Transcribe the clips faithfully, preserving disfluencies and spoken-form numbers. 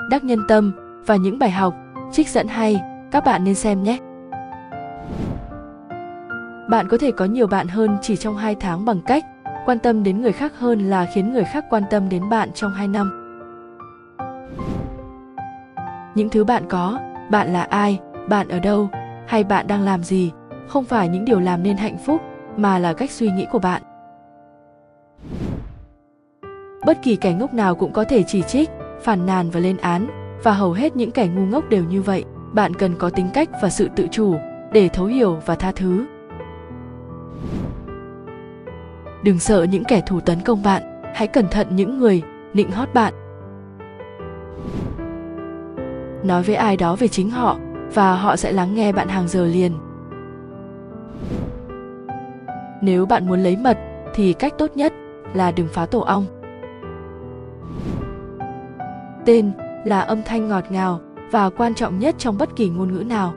đắc nhân tâm và những bài học, trích dẫn hay, các bạn nên xem nhé. Bạn có thể có nhiều bạn hơn chỉ trong hai tháng bằng cách quan tâm đến người khác hơn là khiến người khác quan tâm đến bạn trong hai năm. Những thứ bạn có, bạn là ai, bạn ở đâu, hay bạn đang làm gì, không phải những điều làm nên hạnh phúc, mà là cách suy nghĩ của bạn. Bất kỳ kẻ ngốc nào cũng có thể chỉ trích, phàn nàn và lên án, và hầu hết những kẻ ngu ngốc đều như vậy. Bạn cần có tính cách và sự tự chủ để thấu hiểu và tha thứ. Đừng sợ những kẻ thù tấn công bạn, hãy cẩn thận những người nịnh hót bạn. Nói với ai đó về chính họ và họ sẽ lắng nghe bạn hàng giờ liền. Nếu bạn muốn lấy mật thì cách tốt nhất là đừng phá tổ ong. Tên là âm thanh ngọt ngào và quan trọng nhất trong bất kỳ ngôn ngữ nào.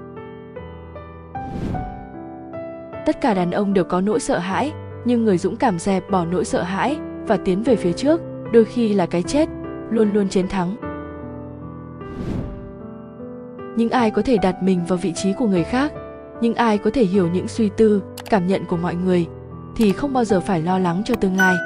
Tất cả đàn ông đều có nỗi sợ hãi, nhưng người dũng cảm dẹp bỏ nỗi sợ hãi và tiến về phía trước, đôi khi là cái chết, luôn luôn chiến thắng. Những ai có thể đặt mình vào vị trí của người khác, những ai có thể hiểu những suy tư, cảm nhận của mọi người, thì không bao giờ phải lo lắng cho tương lai.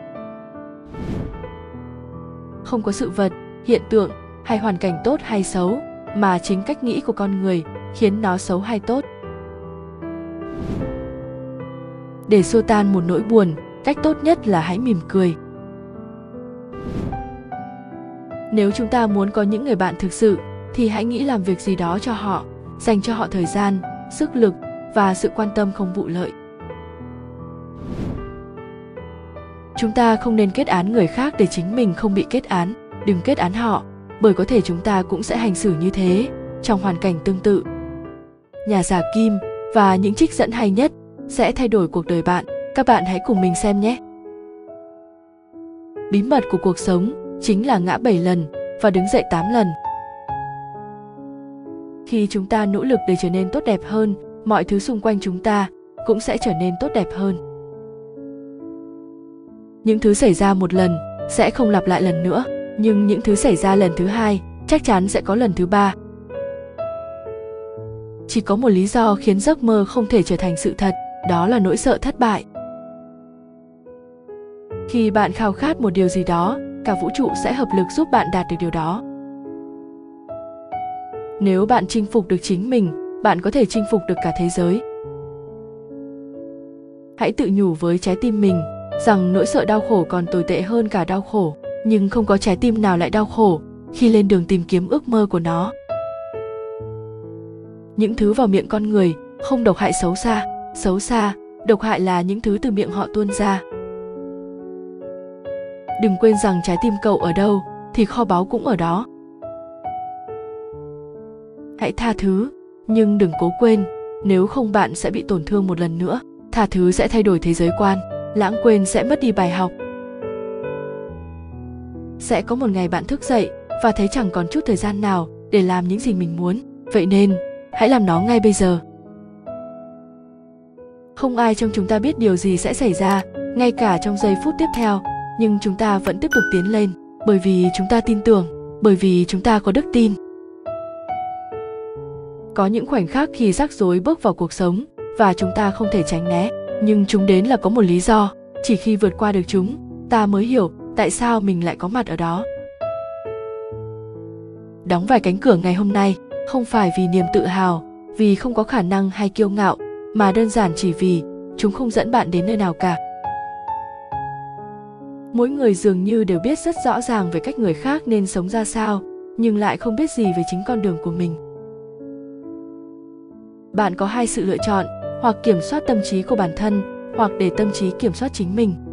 Không có sự vật, hiện tượng hay hoàn cảnh tốt hay xấu, mà chính cách nghĩ của con người khiến nó xấu hay tốt. Để xua tan một nỗi buồn, cách tốt nhất là hãy mỉm cười. Nếu chúng ta muốn có những người bạn thực sự, thì hãy nghĩ làm việc gì đó cho họ, dành cho họ thời gian, sức lực và sự quan tâm không vụ lợi. Chúng ta không nên kết án người khác để chính mình không bị kết án. Đừng kết án họ, bởi có thể chúng ta cũng sẽ hành xử như thế trong hoàn cảnh tương tự. Nhà giả Kim và những trích dẫn hay nhất sẽ thay đổi cuộc đời bạn. Các bạn hãy cùng mình xem nhé. Bí mật của cuộc sống chính là ngã bảy lần và đứng dậy tám lần. Khi chúng ta nỗ lực để trở nên tốt đẹp hơn, mọi thứ xung quanh chúng ta cũng sẽ trở nên tốt đẹp hơn. Những thứ xảy ra một lần sẽ không lặp lại lần nữa, nhưng những thứ xảy ra lần thứ hai chắc chắn sẽ có lần thứ ba. Chỉ có một lý do khiến giấc mơ không thể trở thành sự thật, đó là nỗi sợ thất bại. Khi bạn khao khát một điều gì đó, cả vũ trụ sẽ hợp lực giúp bạn đạt được điều đó. Nếu bạn chinh phục được chính mình, bạn có thể chinh phục được cả thế giới. Hãy tự nhủ với trái tim mình rằng nỗi sợ đau khổ còn tồi tệ hơn cả đau khổ, nhưng không có trái tim nào lại đau khổ khi lên đường tìm kiếm ước mơ của nó. Những thứ vào miệng con người không độc hại xấu xa, xấu xa, độc hại là những thứ từ miệng họ tuôn ra. Đừng quên rằng trái tim cậu ở đâu thì kho báu cũng ở đó. Hãy tha thứ, nhưng đừng cố quên, nếu không bạn sẽ bị tổn thương một lần nữa. Tha thứ sẽ thay đổi thế giới quan, lãng quên sẽ mất đi bài học. Sẽ có một ngày bạn thức dậy và thấy chẳng còn chút thời gian nào để làm những gì mình muốn. Vậy nên, hãy làm nó ngay bây giờ. Không ai trong chúng ta biết điều gì sẽ xảy ra, ngay cả trong giây phút tiếp theo, nhưng chúng ta vẫn tiếp tục tiến lên, bởi vì chúng ta tin tưởng, bởi vì chúng ta có đức tin. Có những khoảnh khắc khi rắc rối bước vào cuộc sống và chúng ta không thể tránh né, nhưng chúng đến là có một lý do. Chỉ khi vượt qua được chúng, ta mới hiểu tại sao mình lại có mặt ở đó. Đóng vài cánh cửa ngày hôm nay không phải vì niềm tự hào, vì không có khả năng hay kiêu ngạo, mà đơn giản chỉ vì chúng không dẫn bạn đến nơi nào cả. Mỗi người dường như đều biết rất rõ ràng về cách người khác nên sống ra sao, nhưng lại không biết gì về chính con đường của mình. Bạn có hai sự lựa chọn, hoặc kiểm soát tâm trí của bản thân, hoặc để tâm trí kiểm soát chính mình.